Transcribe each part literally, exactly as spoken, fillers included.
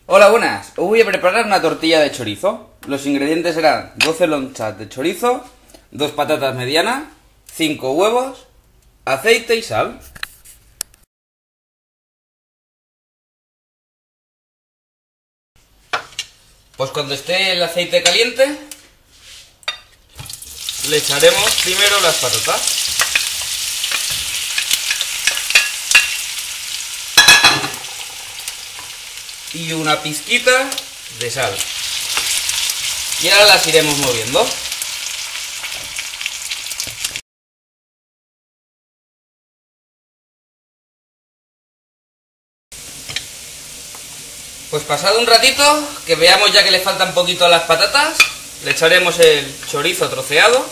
Hola, buenas. Hoy voy a preparar una tortilla de chorizo. Los ingredientes serán doce lonchas de chorizo, dos patatas medianas, cinco huevos, aceite y sal. Pues cuando esté el aceite caliente, le echaremos primero las patatas. Y una pizquita de sal. Y ahora las iremos moviendo. Pues pasado un ratito, que veamos ya que le faltan un poquito a las patatas, le echaremos el chorizo troceado.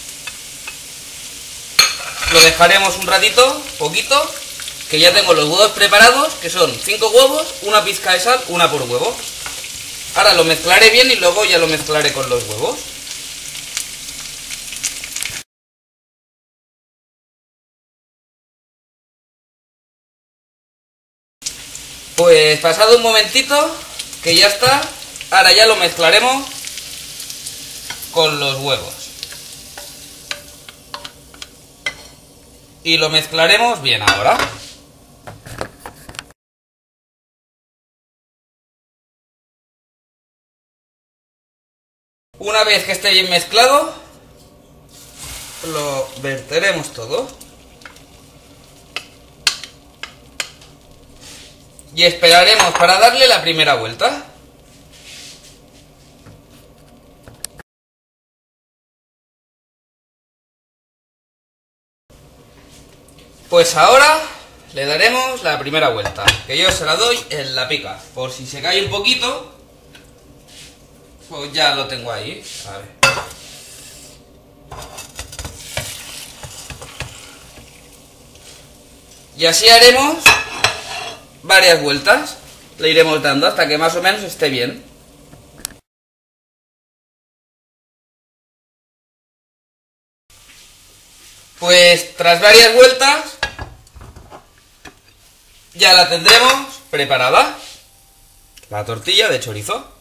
Lo dejaremos un ratito, poquito, que ya tengo los huevos preparados, que son cinco huevos, una pizca de sal, una por huevo. Ahora lo mezclaré bien y luego ya lo mezclaré con los huevos. Pues pasado un momentito, que ya está, ahora ya lo mezclaremos con los huevos. Y lo mezclaremos bien ahora. Una vez que esté bien mezclado, lo verteremos todo. Y esperaremos para darle la primera vuelta. Pues ahora le daremos la primera vuelta, que yo se la doy en la pica. Por si se cae un poquito, pues ya lo tengo ahí. A ver. Y así haremos varias vueltas. Le iremos dando hasta que más o menos esté bien. Pues tras varias vueltas ya la tendremos preparada, la tortilla de chorizo.